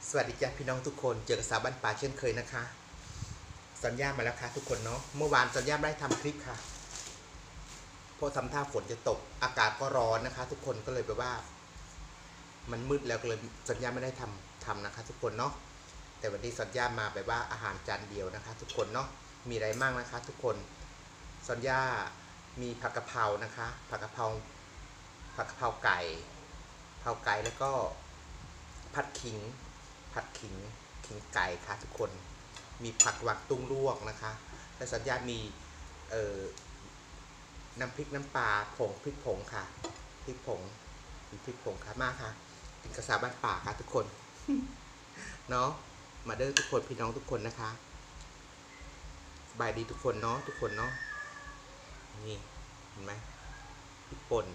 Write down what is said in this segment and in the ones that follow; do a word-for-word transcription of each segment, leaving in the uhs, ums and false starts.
สวัสดีจ้าพี่น้องทุกคนเจอกับสาวบ้านป่าเช่นเคยนะคะสัญญามาแล้วค่ะทุกคนเนาะเมื่อวานสัญญาได้ทำคลิปค่ะเพราะทำท่าฝนจะตกอากาศก็ร้อนนะคะทุกคนก็เลยแบบว่ามันมืดแล้วก็เลยสัญญาไม่ได้ทำทำนะคะทุกคนเนาะแต่วันนี้สัญญามาแบบว่าอาหารจานเดียวนะคะทุกคนเนาะมีอะไรมั่งนะคะทุกคนสัญญามีผักกะเพรานะคะผักกะเพราผักกะเพราไก่เผาไก่แล้วก็ผัดขิงผัดขิงขิงไก่ค่ะทุกคนมีผักหวักตุ้งลวกนะคะและสัญญามีเอ่อน้ำพริกน้ำปลาผงพริกผงค่ะพริกผงมีพริกผงค่ะมากค่ะกินกระสาบ้านป่าค่ะทุกคนเนาะมาเด้อทุกคนพี่น้องทุกคนนะคะสบายดีทุกคนเนาะทุกคนเนาะนี่เห็นไหมพริกป่น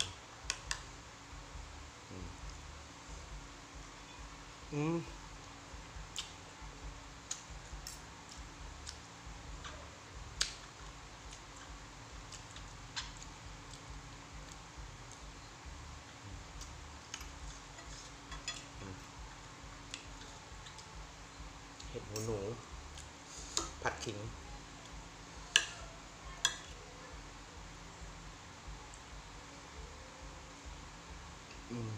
อืมเห็ดหูหนูผัดขิงอืม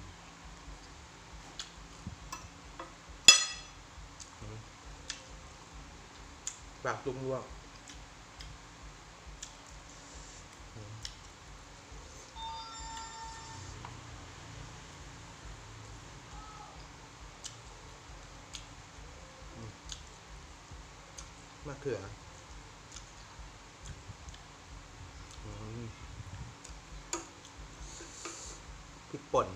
ปลาตุ้งลวกมะเขืออืมพริกป่น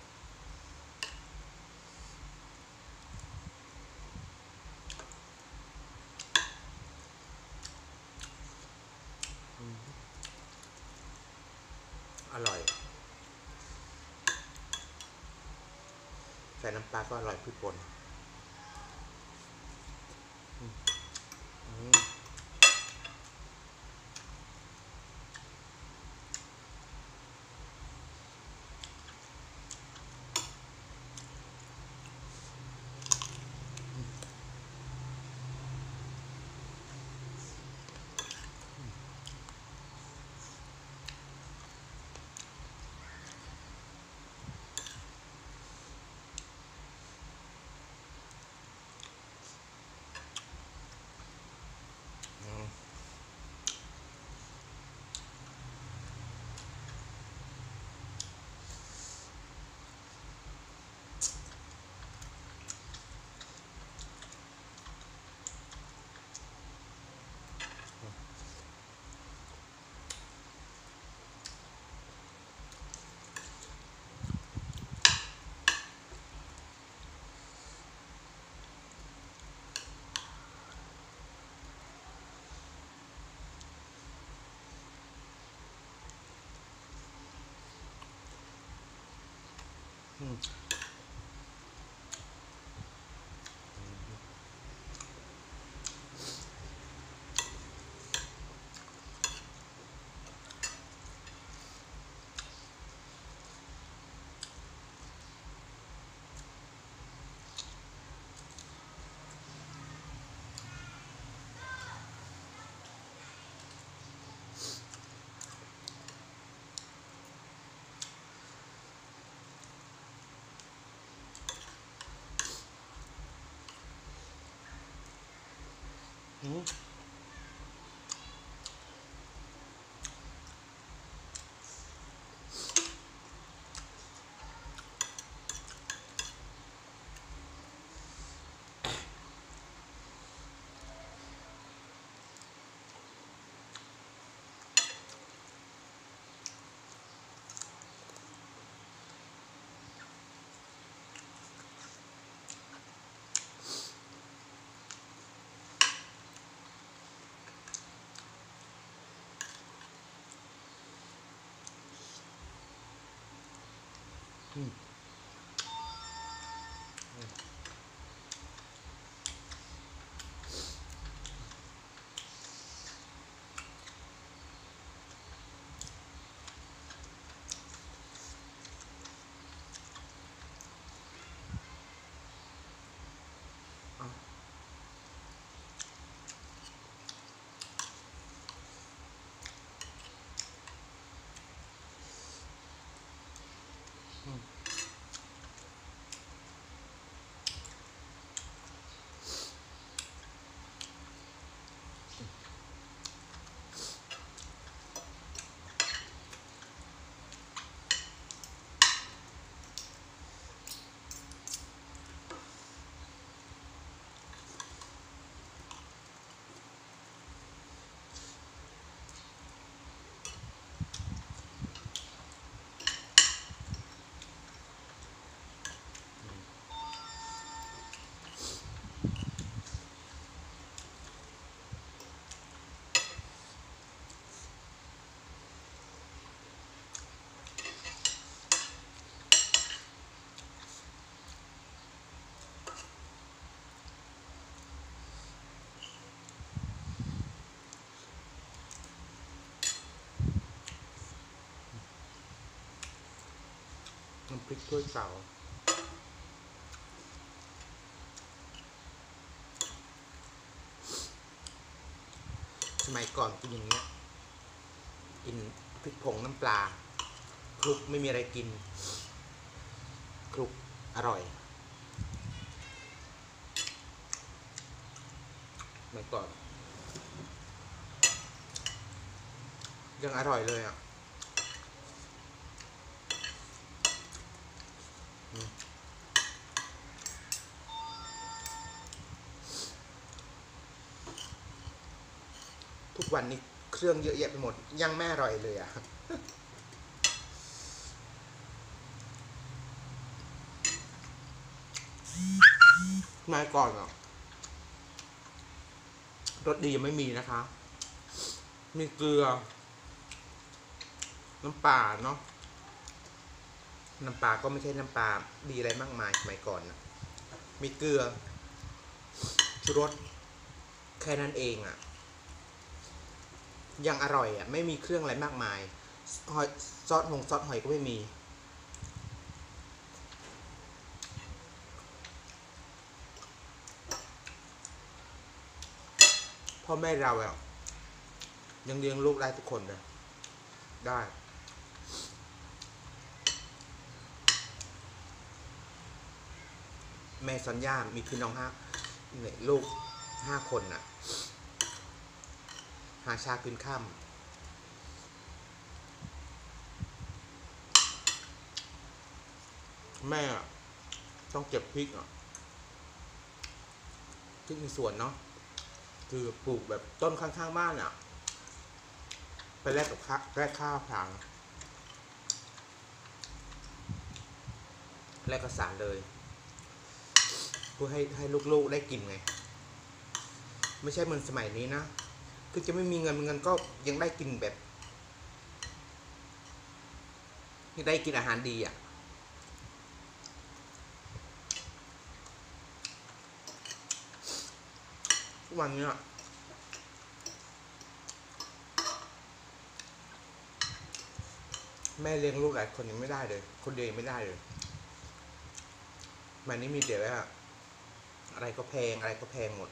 อร่อยใส่น้ำปลาก็อร่อยพริกป่นอืมอืมอืมอืมอืมพริกถ้วยเก่าสมัยก่อนกินอย่างเงี้ยกินพริกผงน้ำปลาคลุกไม่มีอะไรกินคลุกอร่อยสมัยก่อนยังอร่อยเลยอ่ะทุกวันนี้เครื่องเยอะแยะไปหมดยังไม่อร่อยเลยอ่ะมาก่อนอ่ะรสดียังไม่มีนะคะมีเกลือน้ำปลาเนาะน้ำปลาก็ไม่ใช่น้ำปลาดีอะไรมากมายสมัยก่อนนะมีเกลือชูรสแค่นั้นเองอ่ะยังอร่อยอ่ะไม่มีเครื่องอะไรมากมายหอยซอสหงซอสหอยก็ไม่มีพ่อแม่เราอ่ะยังเลี้ยงลูกได้ทุกคนเลยได้แม่สัญญามีพี่น้องห้าเนี่ยลูกห้าคนน่ะหาชากินข้ามแม่ต้องเก็บพริกอ่ะพริกในสวนเนาะคือปลูกแบบต้นข้างๆบ้านอ่ะไปแลกกับข้าวแลกข้าวผางแลกกระสานเลยเพื่อให้ให้ลูกๆได้กินไงไม่ใช่เหมือนสมัยนี้นะคือจะไม่มีเงินเงินก็ยังได้กินแบบยังได้กินอาหารดีอ่ะทุกวันนี้แม่เลี้ยงลูกหลายคนยังไม่ได้เลยคนเดียวยังไม่ได้เลยมันนี้มีเดี๋ยวอะอะไรก็แพงอะไรก็แพงหมด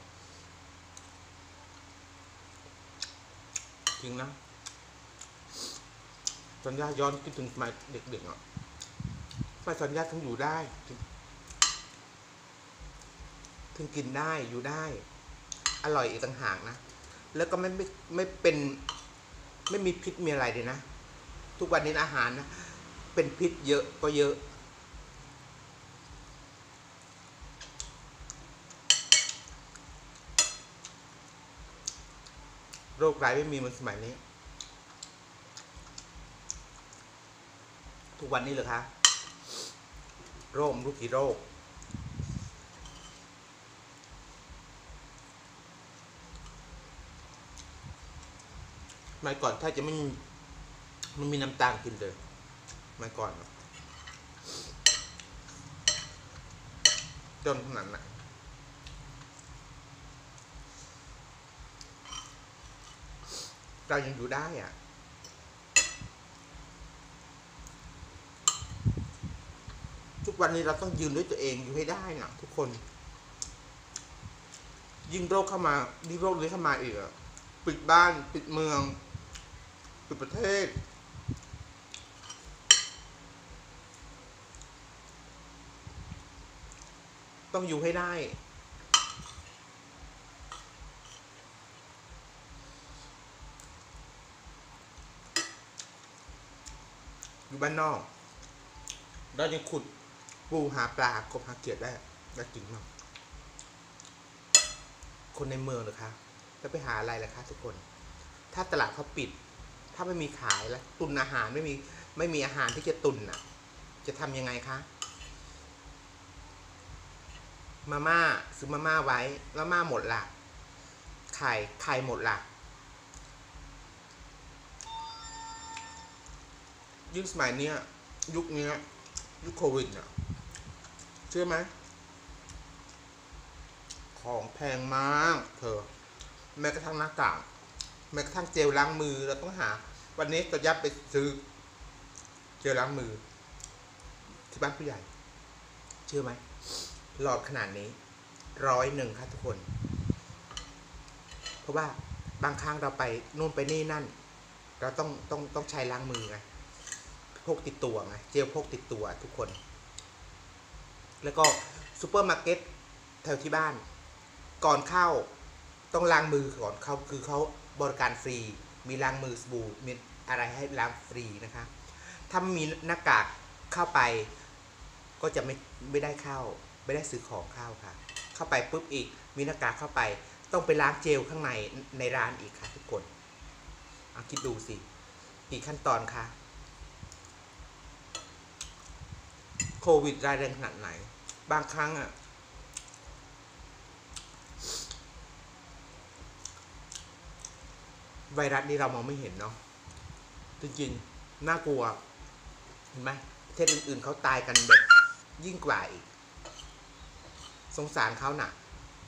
จริงนะสัญญาย้อนคิดถึงสมัยเด็กๆอ่ะไปสัญญาถึงอยู่ได้ถึงกินได้อยู่ได้อร่อยอีกต่างหากนะแล้วก็ไม่ไม่ไม่เป็นไม่มีพิษมีอะไรเลยนะทุกวันนี้อาหารนะเป็นพิษเยอะก็เยอะโรคร้ายไม่มีเหมือนสมัยนี้ทุกวันนี้เลยคะโรครู้กี่โรคสมัยก่อนถ้าจะไม่มันมีน้ำตาลกินเลยสมัยก่อนจนขนาดนั้นเรายังอยู่ได้อ่ะทุกวันนี้เราต้องยืนด้วยตัวเองอยู่ให้ได้นะทุกคนยิ่งโรคเข้ามายิ่งโรคนี้เข้ามาอีกอ่ะปิดบ้านปิดเมืองปิดประเทศต้องอยู่ให้ได้อยู่บ้านนอกเรายังขุดปูหาปลากบหาเขียดได้ได้กินมากคนในเมืองเหรอคะแล้วไปหาอะไรล่ะคะทุกคนถ้าตลาดเขาปิดถ้าไม่มีขายแล้วตุนอาหารไม่มีไม่มีอาหารที่จะตุนอ่ะจะทำยังไงคะมาม่าซื้อมาม่าไว้มาม่าหมดละไข่ไข่หมดละยุคสมัยนี้ยุคนี้ยุคโควิดอ่ะเชื่อไหมของแพงมากเธอแม้กระทั่งหน้ากากแม้กระทั่งเจลล้างมือเราต้องหาวันนี้จะยับไปซื้อเจลล้างมือที่บ้านผู้ใหญ่เชื่อไหมหลอดขนาดนี้ร้อยหนึ่งค่ะทุกคนเพราะว่าบางครั้งเราไปนู่นไปนี่นั่นเราต้องต้องต้องใช้ล้างมือไงพกติดตัวไงเจลพกติดตัวทุกคนแล้วก็ซูเปอร์มาร์เก็ตแถวที่บ้านก่อนเข้าต้องล้างมือก่อนเข้าคือเขาบริการฟรีมีล้างมือสบู่มีอะไรให้ล้างฟรีนะคะถ้ามีหน้ากากเข้าไปก็จะไม่ไม่ได้เข้าไม่ได้ซื้อของเข้าค่ะเข้าไปปุ๊บอีกมีหน้ากากเข้าไปต้องไปล้างเจลข้างในในร้านอีกค่ะทุกคนเอาคิดดูสิกี่ขั้นตอนค่ะโควิดร้ายแรงขนาดไหนบางครั้งอ่ะไวรัสนี้เรามองไม่เห็นเนาะจริงๆน่ากลัวเห็นไหมประเทศอื่นๆเขาตายกันแบบยิ่งกว่าอีกสงสารเขาหนัก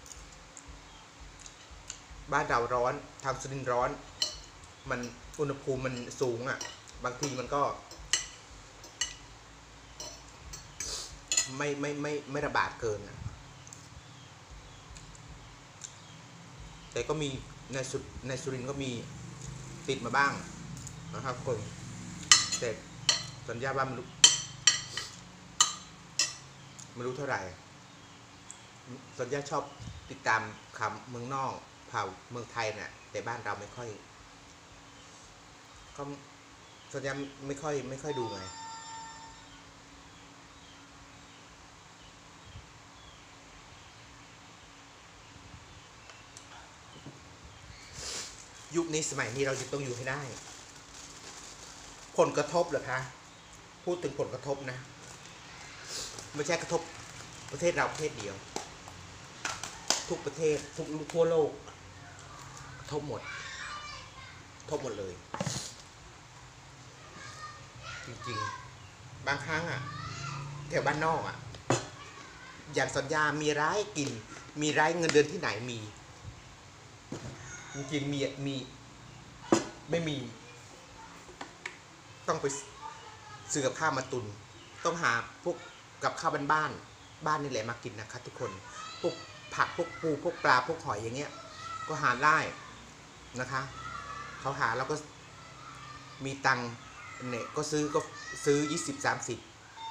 บ้านเราร้อนทางสุรินทร์ร้อนมันอุณหภูมิมันสูงอ่ะบางทีมันก็ไม่ไม่ไม่ไม่ระบาดเกินนะแต่ก็มีในสุในสุรินทร์ก็มีติดมาบ้างนะครับคนแต่สัญญาว่าไม่รู้ไม่รู้เท่าไหร่สัญญาชอบติดตามข่าวเมืองนอกข่าวเมืองไทยเนี่ยแต่บ้านเราไม่ค่อยก็สัญญาไม่ค่อยไม่ค่อยดูไงยุคนี้สมัยนี้เราจะต้องอยู่ให้ได้ผลกระทบเหรอคะพูดถึงผลกระทบนะไม่ใช่กระทบประเทศเราประเทศเดียวทุกประเทศทุกทั่วโลกกระทบหมดกระทบหมดเลยจริงๆบางครั้งอ่ะแถวบ้านนอกอ่ะอย่างสัญญามีร้ายกินมีร้ายเงินเดือนที่ไหนมีจริงๆมีมีไม่มีต้องไปซื้อกับข้าวมาตุนต้องหาพวกกับข้าวบ้านบ้านบ้านนี่แหละมากินนะคะทุกคนพวกผักพวกปูพวกปลาพวกหอยอย่างเงี้ยก็หาได้นะคะเขาหาแล้วก็มีตังเนี่ยก็ซื้อก็ซื้อยี่สิบสามสิบ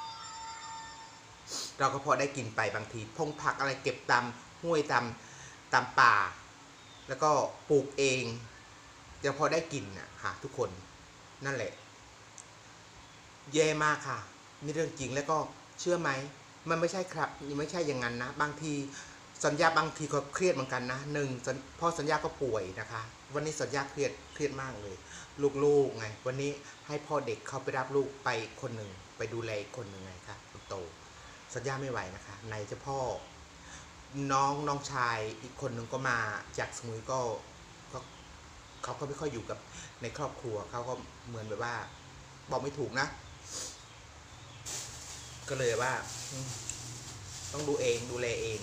เราก็พอได้กินไปบางทีพงผักอะไรเก็บตามห้วยตามตามป่าแล้วก็ปลูกเองจะพอได้กินน่ะค่ะทุกคนนั่นแหละแย่มากค่ะนี่เรื่องจริงแล้วก็เชื่อไหมมันไม่ใช่ครับไม่ใช่อย่างนั้นนะบางทีสัญญาบางทีก็เครียดเหมือนกันนะหนึ่งพ่อสัญญาก็ป่วยนะคะวันนี้สัญญาเครียดเครียดมากเลยลูกๆไงวันนี้ให้พ่อเด็กเขาไปรับลูกไปคนหนึ่งไปดูแลอีกคนหนึ่งไงคะโตสัญญาไม่ไหวนะคะไหนจะพ่อน้องน้องชายอีกคนหนึ่งก็มาจากสมุยก็ก็เขาก็ไม่ค่อยอยู่กับในครอบครัวเขาก็เหมือนแบบว่าบอกไม่ถูกนะก็เลยว่าต้องดูเองดูแลเอง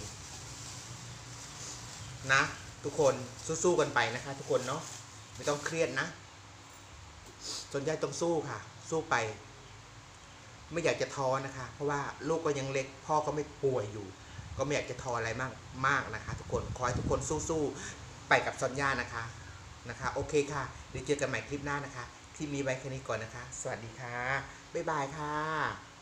นะทุกคนสู้ๆกันไปนะคะทุกคนเนาะไม่ต้องเครียดนะส่วนใหญ่ต้องสู้ค่ะสู้ไปไม่อยากจะท้อนะคะเพราะว่าลูกก็ยังเล็กพ่อก็ไม่ป่วยอยู่ก็ไม่อยากจะท้ออะไรมากมากนะคะทุกคนขอให้ทุกคนสู้ๆไปกับซอนย่านะคะนะคะโอเคค่ะเดี๋ยวเจอกันใหม่คลิปหน้านะคะคลิปนี้ไว้แค่นี้ก่อนนะคะสวัสดีค่ะบ๊ายบายค่ะ